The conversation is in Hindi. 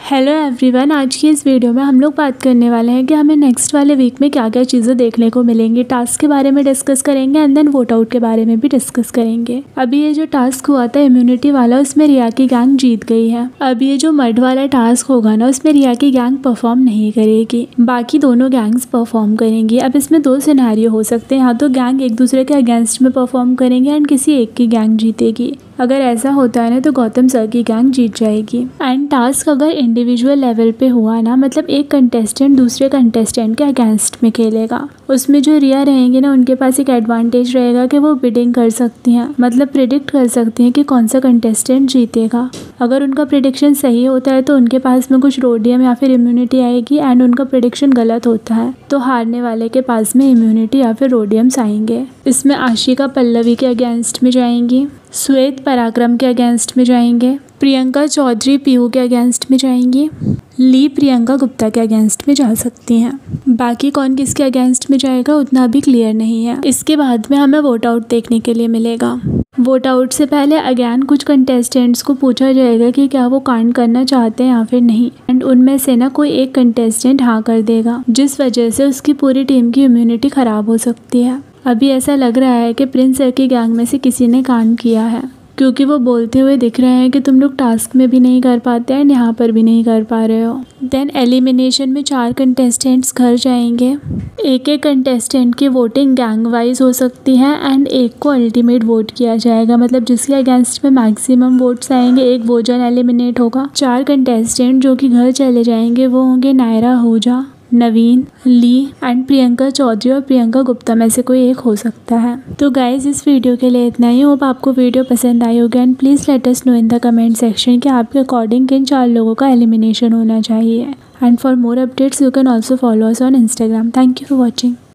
हेलो एवरीवन, आज की इस वीडियो में हम लोग बात करने वाले हैं कि हमें नेक्स्ट वाले वीक में क्या क्या चीज़ें देखने को मिलेंगी। टास्क के बारे में डिस्कस करेंगे एंड देन वोट आउट के बारे में भी डिस्कस करेंगे। अभी ये जो टास्क हुआ था इम्यूनिटी वाला, उसमें रिया की गैंग जीत गई है। अभी ये जो मड वाला टास्क होगा ना, उसमें रिया की गैंग परफॉर्म नहीं करेगी, बाकी दोनों गैंग्स परफॉर्म करेंगी। अब इसमें दो सिनेरियो हो सकते हैं, या तो गैंग एक दूसरे के अगेंस्ट में परफॉर्म करेंगे एंड किसी एक की गैंग जीतेगी। अगर ऐसा होता है ना तो गौतम सर की गैंग जीत जाएगी। एंड टास्क अगर इंडिविजुअल लेवल पे हुआ ना, मतलब एक कंटेस्टेंट दूसरे कंटेस्टेंट के अगेंस्ट में खेलेगा, उसमें जो रिया रहेंगे ना, उनके पास एक एडवांटेज रहेगा कि वो बिडिंग कर सकती हैं, मतलब प्रिडिक्ट कर सकती हैं कि कौन सा कंटेस्टेंट जीतेगा। अगर उनका प्रिडिक्शन सही होता है तो उनके पास में कुछ रोडियम या फिर इम्यूनिटी आएगी, एंड उनका प्रिडिक्शन गलत होता है तो हारने वाले के पास में इम्यूनिटी या फिर रोडियम्स आएंगे। इसमें आशिका पल्लवी के अगेंस्ट में जाएंगी, श्वेत पराक्रम के अगेंस्ट में जाएंगे, प्रियंका चौधरी पीयू के अगेंस्ट में जाएंगी, ली प्रियंका गुप्ता के अगेंस्ट में जा सकती हैं। बाकी कौन किसके अगेंस्ट में जाएगा उतना भी क्लियर नहीं है। इसके बाद में हमें वोट आउट देखने के लिए मिलेगा। वोट आउट से पहले अगेन कुछ कंटेस्टेंट्स को पूछा जाएगा कि क्या वो कांड करना चाहते हैं या फिर नहीं, एंड उनमें से ना कोई एक कंटेस्टेंट हाँ कर देगा, जिस वजह से उसकी पूरी टीम की इम्यूनिटी खराब हो सकती है। अभी ऐसा लग रहा है कि प्रिंस सर की गैंग में से किसी ने कांड किया है, क्योंकि वो बोलते हुए दिख रहे हैं कि तुम लोग टास्क में भी नहीं कर पाते हैं, यहाँ पर भी नहीं कर पा रहे हो। देन एलिमिनेशन में 4 कंटेस्टेंट्स घर जाएंगे। एक एक कंटेस्टेंट की वोटिंग गैंग वाइज हो सकती है एंड एक को अल्टीमेट वोट किया जाएगा, मतलब जिसके अगेंस्ट में मैक्सिमम वोट्स आएंगे एक वो जन एलिमिनेट होगा। 4 कंटेस्टेंट जो कि घर चले जाएंगे वो होंगे नायरा आहूजा, नवीन, ली एंड प्रियंका चौधरी, और प्रियंका गुप्ता में से कोई एक हो सकता है। तो गाइज इस वीडियो के लिए इतना ही। होप आपको वीडियो पसंद आई होगी and please let us know in the comment section कि आपके अकॉर्डिंग किन 4 लोगों का एलिमिनेशन होना चाहिए। And for more updates you can also follow us on Instagram. Thank you for watching.